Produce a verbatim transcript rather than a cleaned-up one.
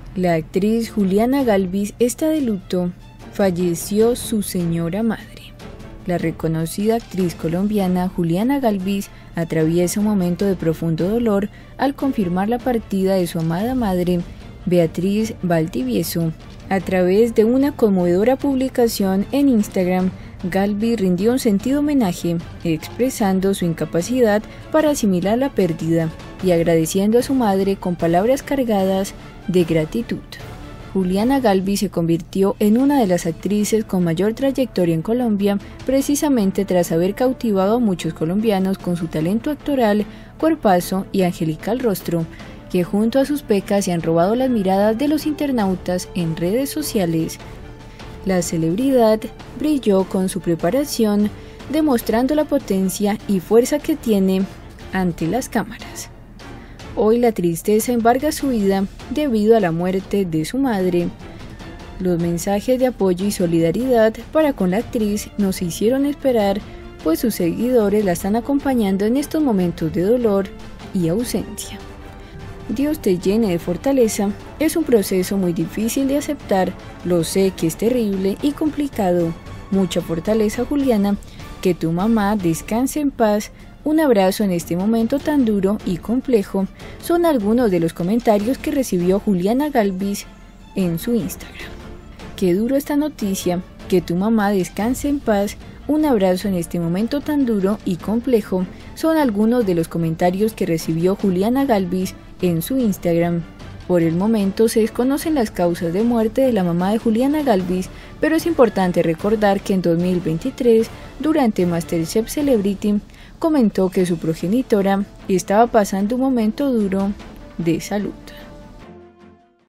La actriz Juliana Galvis está de luto. Falleció su señora madre. La reconocida actriz colombiana Juliana Galvis atraviesa un momento de profundo dolor al confirmar la partida de su amada madre, Beatriz Valdivieso. A través de una conmovedora publicación en Instagram, Galvis rindió un sentido homenaje, expresando su incapacidad para asimilar la pérdida y agradeciendo a su madre con palabras cargadas de gratitud. Juliana Galvis se convirtió en una de las actrices con mayor trayectoria en Colombia, precisamente tras haber cautivado a muchos colombianos con su talento actoral, cuerpazo y angelical rostro, que junto a sus pecas se han robado las miradas de los internautas en redes sociales. La celebridad brilló con su preparación, demostrando la potencia y fuerza que tiene ante las cámaras. Hoy la tristeza embarga su vida debido a la muerte de su madre. Los mensajes de apoyo y solidaridad para con la actriz no se hicieron esperar, pues sus seguidores la están acompañando en estos momentos de dolor y ausencia. Dios te llene de fortaleza. Es un proceso muy difícil de aceptar, lo sé que es terrible y complicado. Mucha fortaleza, Juliana, que tu mamá descanse en paz. Un abrazo en este momento tan duro y complejo, son algunos de los comentarios que recibió Juliana Galvis en su Instagram. Qué duro esta noticia, que tu mamá descanse en paz. Un abrazo en este momento tan duro y complejo, son algunos de los comentarios que recibió Juliana Galvis en su Instagram. Por el momento se desconocen las causas de muerte de la mamá de Juliana Galvis, pero es importante recordar que en dos mil veintitrés, durante MasterChef Celebrity, comentó que su progenitora estaba pasando un momento duro de salud.